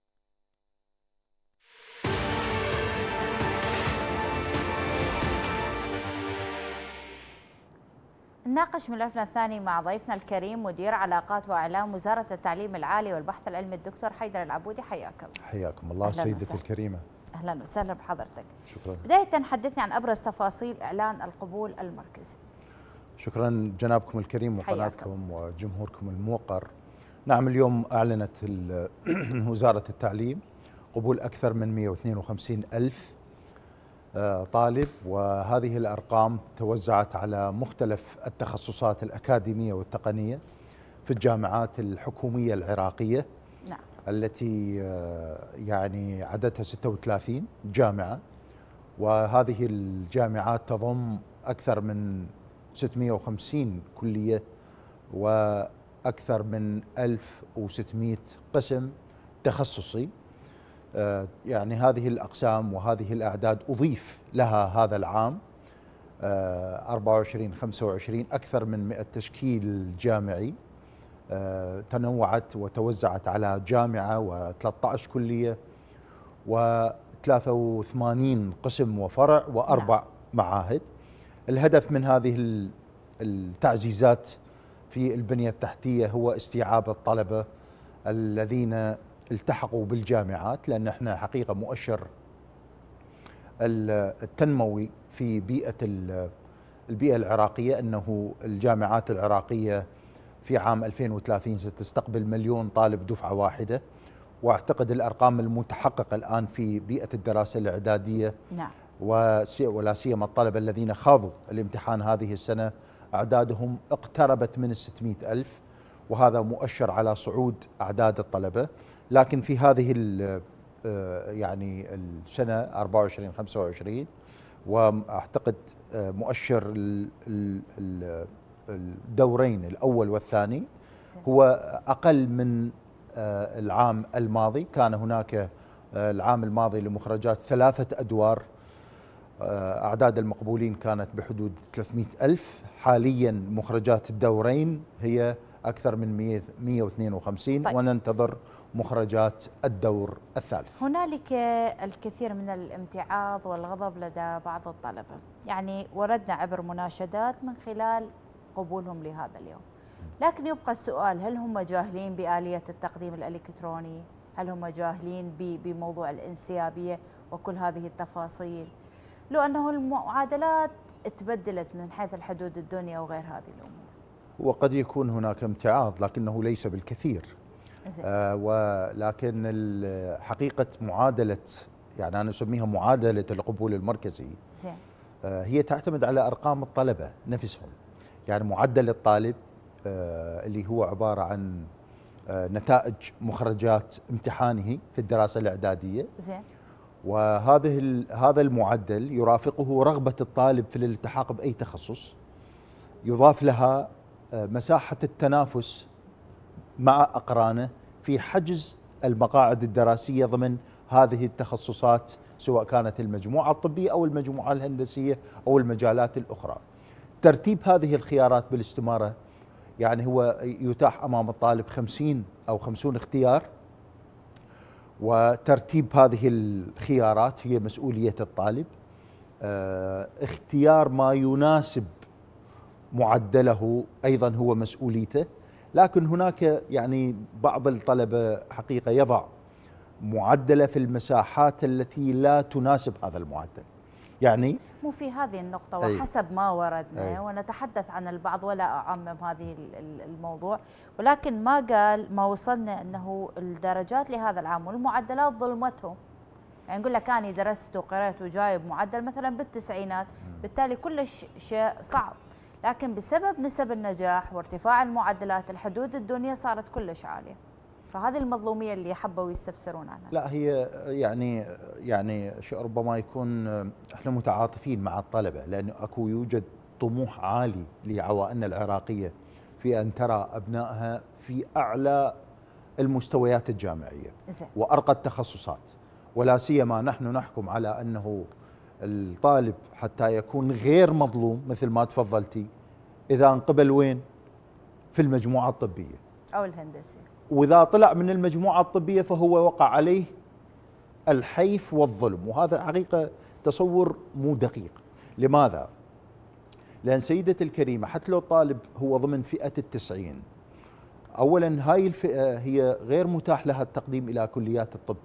نناقش ملفنا الثاني مع ضيفنا الكريم مدير علاقات وإعلام وزارة التعليم العالي والبحث العلمي الدكتور حيدر العبودي. حياكم. حياكم الله سيدتي الكريمة. أهلا وسهلا بحضرتك. شكرا. بداية حدثني عن أبرز تفاصيل إعلان القبول المركزي. شكرا جنابكم الكريم وقناتكم وجمهوركم الموقر. نعم، اليوم أعلنت وزارة التعليم قبول أكثر من 152 ألف طالب، وهذه الأرقام توزعت على مختلف التخصصات الأكاديمية والتقنية في الجامعات الحكومية العراقية. نعم. التي يعني عددها 36 جامعة، وهذه الجامعات تضم أكثر من 650 كلية وأكثر من 1600 قسم تخصصي. يعني هذه الأقسام وهذه الأعداد أضيف لها هذا العام 24-25 أكثر من 100 تشكيل جامعي تنوعت وتوزعت على جامعة و13 كلية و83 قسم وفرع و4 معاهد. الهدف من هذه التعزيزات في البنية التحتية هو استيعاب الطلبة الذين التحقوا بالجامعات، لأن احنا حقيقة مؤشر التنموي في البيئة العراقية أنه الجامعات العراقية في عام 2030 ستستقبل 1,000,000 طالب دفعة واحدة، واعتقد الأرقام المتحققة الآن في بيئة الدراسة الإعدادية نعم. ولا سيما الطلبة الذين خاضوا الامتحان هذه السنة أعدادهم اقتربت من 600,000، وهذا مؤشر على صعود أعداد الطلبة. لكن في هذه يعني السنة 24-25 واعتقد مؤشر الدورين الأول والثاني هو أقل من العام الماضي. كان هناك العام الماضي لمخرجات 3 أدوار أعداد المقبولين كانت بحدود 300,000، حاليا مخرجات الدورين هي أكثر من 152. طيب. وننتظر مخرجات الدور الثالث. هنالك الكثير من الامتعاض والغضب لدى بعض الطلبة، يعني وردنا عبر مناشدات من خلال قبولهم لهذا اليوم، لكن يبقى السؤال: هل هم جاهلين بآلية التقديم الإلكتروني؟ هل هم جاهلين بموضوع الانسيابية وكل هذه التفاصيل؟ لو أنه المعادلات تبدلت من حيث الحدود الدنيا وغير هذه الأمور. وقد يكون هناك امتعاض لكنه ليس بالكثير. ولكن حقيقة معادلة، يعني أنا أسميها معادلة القبول المركزي، هي تعتمد على أرقام الطلبة نفسهم. يعني معدل الطالب اللي هو عبارة عن نتائج مخرجات امتحانه في الدراسة الإعدادية. هذا المعدل يرافقه رغبة الطالب في الالتحاق بأي تخصص، يضاف لها مساحة التنافس مع أقرانه في حجز المقاعد الدراسية ضمن هذه التخصصات، سواء كانت المجموعة الطبية أو المجموعة الهندسية أو المجالات الأخرى. ترتيب هذه الخيارات بالاستمارة يعني هو يتاح أمام الطالب 50 أو 50 اختيار، وترتيب هذه الخيارات هي مسؤولية الطالب. اختيار ما يناسب معدله أيضا هو مسؤوليته. لكن هناك يعني بعض الطلبة حقيقة يضع معدله في المساحات التي لا تناسب هذا المعدل. يعني مو في هذه النقطة وحسب ما وردنا ونتحدث عن البعض ولا أعمم هذه الموضوع، ولكن ما وصلنا أنه الدرجات لهذا العام والمعدلات ظلمتهم. يعني نقول لك أنا درست وقرأت وجايب معدل مثلا بالتسعينات، بالتالي كل شيء صعب، لكن بسبب نسب النجاح وارتفاع المعدلات الحدود الدنيا صارت كلش عالية. فهذه المظلومية اللي حبوا يستفسرون عنها. لا، هي يعني ربما يكون احنا متعاطفين مع الطلبة، لأنه يوجد طموح عالي لعوائلنا العراقية في أن ترى أبنائها في أعلى المستويات الجامعية وأرقى التخصصات، ولا سيما نحن نحكم على أنه الطالب حتى يكون غير مظلوم مثل ما تفضلتي إذا انقبل وين؟ في المجموعة الطبية أو الهندسية، وإذا طلع من المجموعة الطبية فهو وقع عليه الحيف والظلم، وهذا حقيقة تصور مو دقيق. لماذا؟ لأن سيدتي الكريمة حتى لو طالب هو ضمن فئة ال90، أولا هاي الفئة هي غير متاح لها التقديم إلى كليات الطب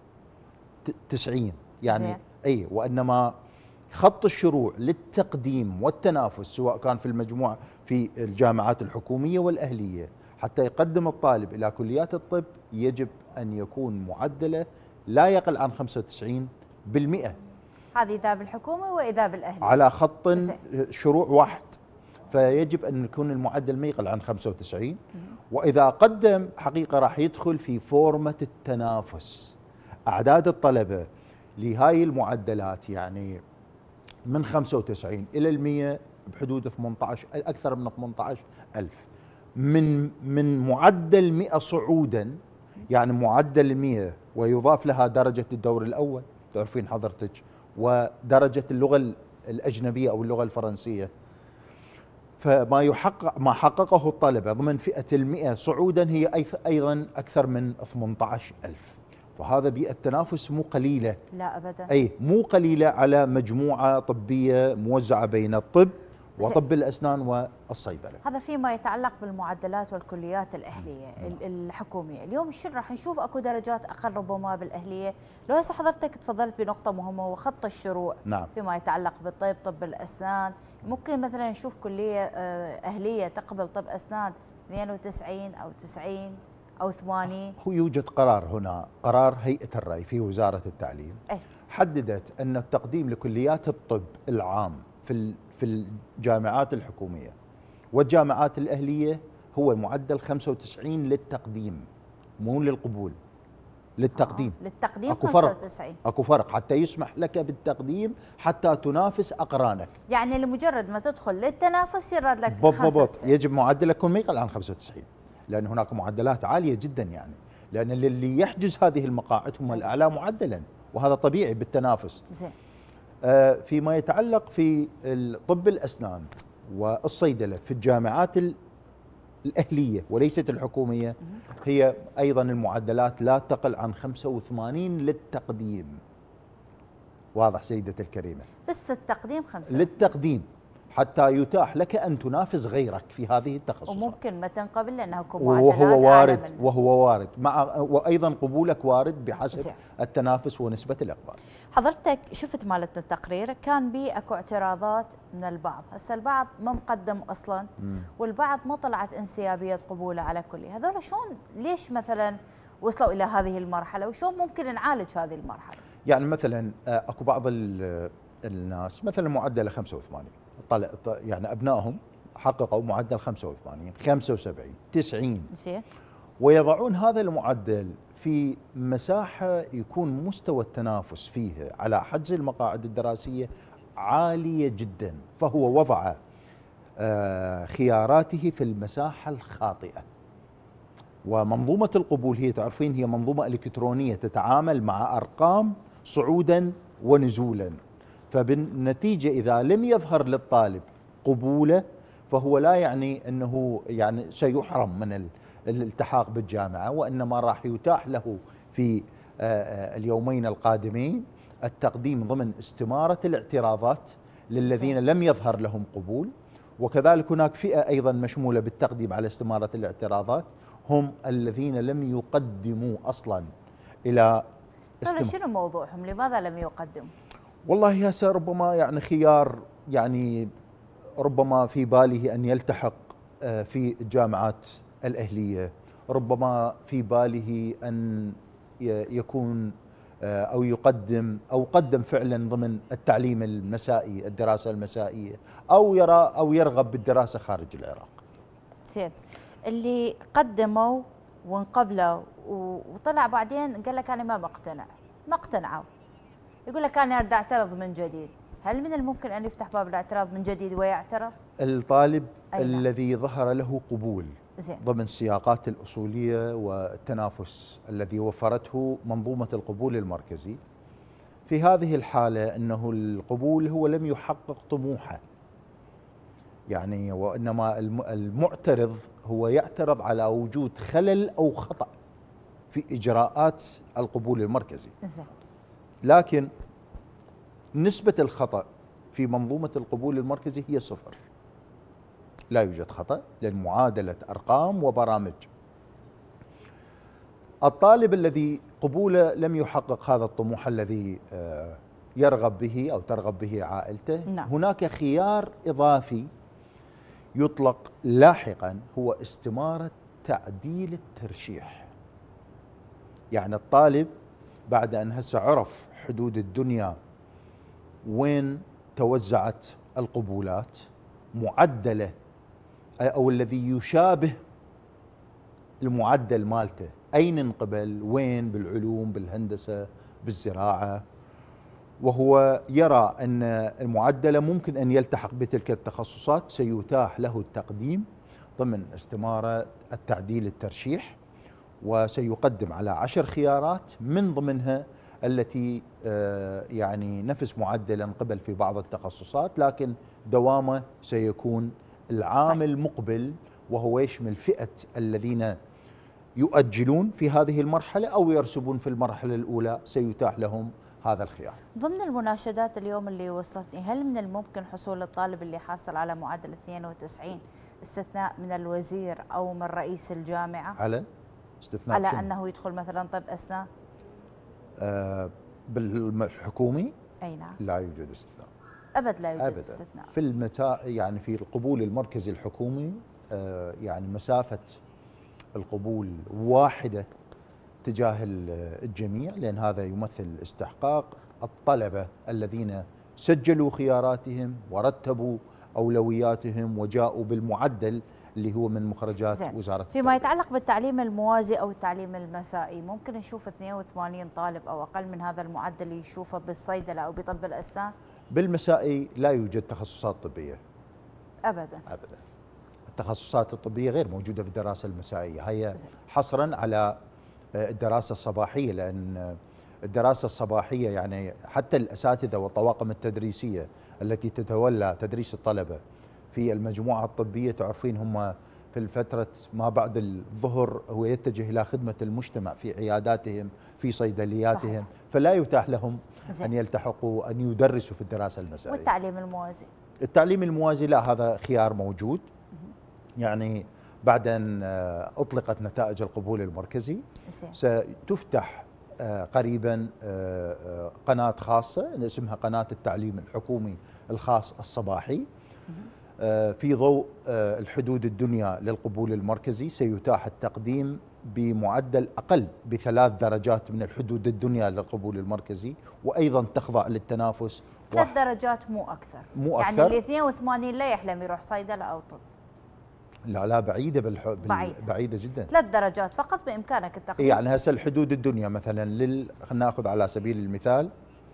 90 يعني زي. أي، وإنما خط الشروع للتقديم والتنافس سواء كان في المجموعة في الجامعات الحكومية والأهلية حتى يقدم الطالب إلى كليات الطب يجب أن يكون معدله لا يقل عن 95%. هذه إذا بالحكومة وإذا بالأهلية على خط شروع واحد، فيجب أن يكون المعدل ما يقل عن 95. وإذا قدم حقيقة راح يدخل في فورمة التنافس. أعداد الطلبة لهاي المعدلات يعني من 95 إلى 100 بحدود 18 أكثر من 18,000. من معدل 100 صعودا، يعني معدل 100 ويضاف لها درجة الدور الأول تعرفين حضرتك ودرجة اللغة الأجنبية أو اللغة الفرنسية، فما ما حققه الطلبة ضمن فئة 100 صعودا هي أيضا أكثر من 18,000. فهذا بيئة تنافس مو قليلة، لا أبدا، أي مو قليلة على مجموعة طبية موزعة بين الطب وطب الأسنان والصيدلة. هذا فيما يتعلق بالمعدلات والكليات الأهلية الحكومية. اليوم شو راح نشوف أكو درجات أقل ربما بالأهلية. لو هسه حضرتك تفضلت بنقطة مهمة وخط الشروع نعم. فيما يتعلق بالطب، طب الأسنان، ممكن مثلا نشوف كلية أهلية تقبل طب أسنان 92 أو 90 أو 80. هو يوجد قرار هنا، قرار هيئة الرأي في وزارة التعليم حددت أن التقديم لكليات الطب العام في الجامعات الحكومية والجامعات الأهلية هو معدل 95 للتقديم، مو للقبول، للتقديم. للتقديم اكو 95. اكو فرق حتى يسمح لك بالتقديم حتى تنافس أقرانك. يعني لمجرد ما تدخل للتنافس يراد لك بالضبط، يجب معدلك يكون ما يقل عن 95، لأن هناك معدلات عالية جدا، يعني لأن اللي يحجز هذه المقاعد هم الأعلى معدلا، وهذا طبيعي بالتنافس. زين. فيما يتعلق في طب الأسنان والصيدلة في الجامعات الأهلية وليست الحكومية هي أيضا المعدلات لا تقل عن 85 للتقديم. واضح سيدتي الكريمة؟ بس التقديم 5 للتقديم حتى يتاح لك أن تنافس غيرك في هذه التخصصات، وممكن ما تنقبل لأنه وهو وارد وأيضا قبولك وارد بحسب التنافس ونسبة الإقبال. حضرتك شفت مالتنا التقرير كان بيه اكو اعتراضات من البعض، هسه البعض ما مقدم اصلا والبعض ما طلعت انسيابيه قبوله على كله، هذول شلون ليش مثلا وصلوا الى هذه المرحله وشلون ممكن نعالج هذه المرحله؟ يعني مثلا اكو بعض الناس مثلا معدله 85 يعني ابنائهم حققوا معدل 85 75 90 زين، ويضعون هذا المعدل في مساحة يكون مستوى التنافس فيها على حجز المقاعد الدراسية عالية جدا، فهو وضع خياراته في المساحة الخاطئة. ومنظومة القبول هي تعرفين هي منظومة إلكترونية تتعامل مع أرقام صعودا ونزولا، فبالنتيجة إذا لم يظهر للطالب قبوله فهو لا يعني أنه يعني سيحرم من الالتحاق بالجامعة، وإنما راح يتاح له في اليومين القادمين التقديم ضمن استمارة الاعتراضات للذين لم يظهر لهم قبول. وكذلك هناك فئة أيضا مشمولة بالتقديم على استمارة الاعتراضات هم الذين لم يقدموا أصلا إلى شنو موضوعهم؟ لماذا لم يقدموا؟ والله هسه ربما يعني خيار، يعني ربما في باله أن يلتحق في الجامعات الأهلية، ربما في باله أن يكون أو يقدم أو قدم فعلا ضمن التعليم المسائي الدراسة المسائية، أو يرى أو يرغب بالدراسة خارج العراق. زين، اللي قدموا وانقبلوا وطلع بعدين قال لك أنا ما اقتنعوا، يقول لك أنا أريد أعترض من جديد. هل من الممكن أن يفتح باب الاعتراض من جديد ويعترض؟ الطالب الذي ظهر له قبول زين. ضمن السياقات الأصولية والتنافس الذي وفرته منظومة القبول المركزي، في هذه الحالة أنه القبول هو لم يحقق طموحه، يعني وإنما المعترض هو يعترض على وجود خلل أو خطأ في إجراءات القبول المركزي. لكن نسبة الخطأ في منظومة القبول المركزي هي 0، لا يوجد خطأ لأن معادلة أرقام وبرامج. الطالب الذي قبوله لم يحقق هذا الطموح الذي يرغب به أو ترغب به عائلته، هناك خيار إضافي يطلق لاحقا هو استمارة تعديل الترشيح. يعني الطالب بعد أن هسه عرف حدود الدنيا وين توزعت القبولات، معدله أو الذي يشابه المعدل مالته أين انقبل، وين، بالعلوم، بالهندسة، بالزراعة، وهو يرى أن المعدل ممكن أن يلتحق بتلك التخصصات، سيتاح له التقديم ضمن استمارة التعديل الترشيح، وسيقدم على 10 خيارات من ضمنها التي يعني نفس معدل انقبل في بعض التخصصات، لكن دوامه سيكون العام المقبل، وهو يشمل فئة الذين يؤجلون في هذه المرحلة أو يرسبون في المرحلة الأولى، سيتاح لهم هذا الخيار. ضمن المناشدات اليوم اللي وصلتني، هل من الممكن حصول الطالب اللي حاصل على معدل 92 استثناء من الوزير أو من رئيس الجامعة على استثناء على شنو؟ أنه يدخل مثلا طب أسنان؟ بالحكومي؟ أي نعم. لا يوجد استثناء. أبد لا يوجد أبداً. استثناء. في يعني في القبول المركزي الحكومي يعني مسافة القبول واحدة تجاه الجميع، لأن هذا يمثل استحقاق الطلبة الذين سجلوا خياراتهم ورتبوا أولوياتهم وجاءوا بالمعدل اللي هو من مخرجات وزارة التربية. فيما يتعلق بالتعليم الموازي أو التعليم المسائي، ممكن نشوف 82 طالب أو أقل من هذا المعدل يشوفه بالصيدلة أو بطب الأسنان؟ بالمسائي لا يوجد تخصصات طبية أبدا. التخصصات الطبية غير موجودة في الدراسة المسائية، هي حصرا على الدراسة الصباحية، لأن الدراسة الصباحية يعني حتى الأساتذة والطواقم التدريسية التي تتولى تدريس الطلبة في المجموعة الطبية، تعرفين هم في الفترة ما بعد الظهر هو يتجه إلى خدمة المجتمع في عياداتهم، في صيدلياتهم. صحيح. فلا يتاح لهم أن يلتحقوا أن يدرسوا في الدراسة المسائية. والتعليم الموازي؟ التعليم الموازي لا، هذا خيار موجود. يعني بعد أن أطلقت نتائج القبول المركزي ستفتح قريبا قناة خاصة اسمها قناة التعليم الحكومي الخاص الصباحي. في ضوء الحدود الدنيا للقبول المركزي سيتاح التقديم بمعدل أقل ب3 درجات من الحدود الدنيا للقبول المركزي، وأيضا تخضع للتنافس. 3 درجات مو أكثر. مو يعني أكثر. اللي 82 لا يحلم يروح صيدلة أو طب. لا بعيدة بعيدة جدا. 3 درجات فقط بإمكانك التقديم. يعني هسه الحدود الدنيا مثلا خلينا ناخذ على سبيل المثال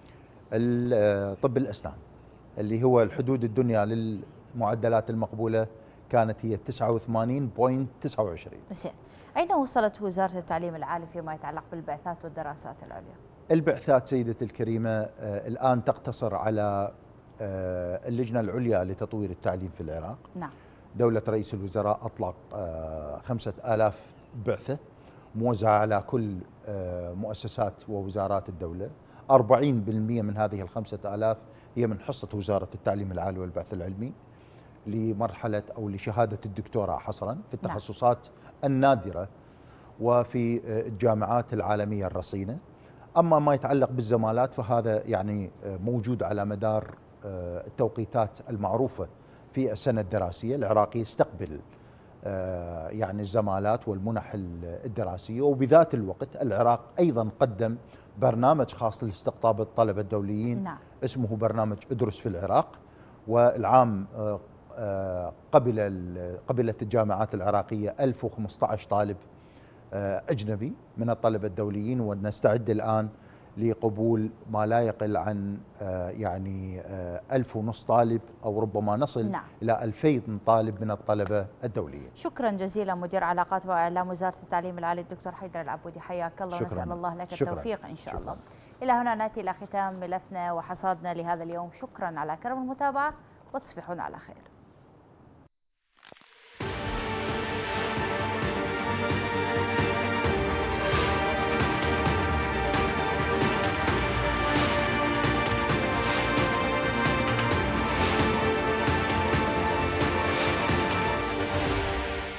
طب الأسنان اللي هو الحدود الدنيا للمعدلات المقبولة كانت هي 89.29. زين. أين وصلت وزارة التعليم العالي فيما يتعلق بالبعثات والدراسات العليا؟ البعثات سيدتي الكريمة الآن تقتصر على اللجنة العليا لتطوير التعليم في العراق. نعم. دولة رئيس الوزراء أطلق 5000 بعثة موزعة على كل مؤسسات ووزارات الدولة. 40% من هذه 5000 هي من حصة وزارة التعليم العالي والبحث العلمي لمرحلة أو لشهادة الدكتوراه حصرا في التخصصات النادرة وفي الجامعات العالمية الرصينة. أما ما يتعلق بالزمالات فهذا يعني موجود على مدار التوقيتات المعروفة في السنة الدراسية. العراق يستقبل يعني الزمالات والمنح الدراسية، وبذات الوقت العراق أيضا قدم برنامج خاص لاستقطاب الطلبة الدوليين. نعم. اسمه برنامج ادرس في العراق، والعام قبلت الجامعات العراقية 1015 طالب أجنبي من الطلبة الدوليين، ونستعد الآن لقبول ما لا يقل عن يعني 1500 طالب أو ربما نصل إلى 2000 طالب من الطلبة الدوليين. شكرا جزيلا مدير علاقات وإعلام وزارة التعليم العالي الدكتور حيدر العبودي، حياك الله ونسأل الله لك التوفيق إن شاء الله. إلى هنا نأتي إلى ختام ملفنا وحصادنا لهذا اليوم. شكرا على كرم المتابعة وتصبحون على خير.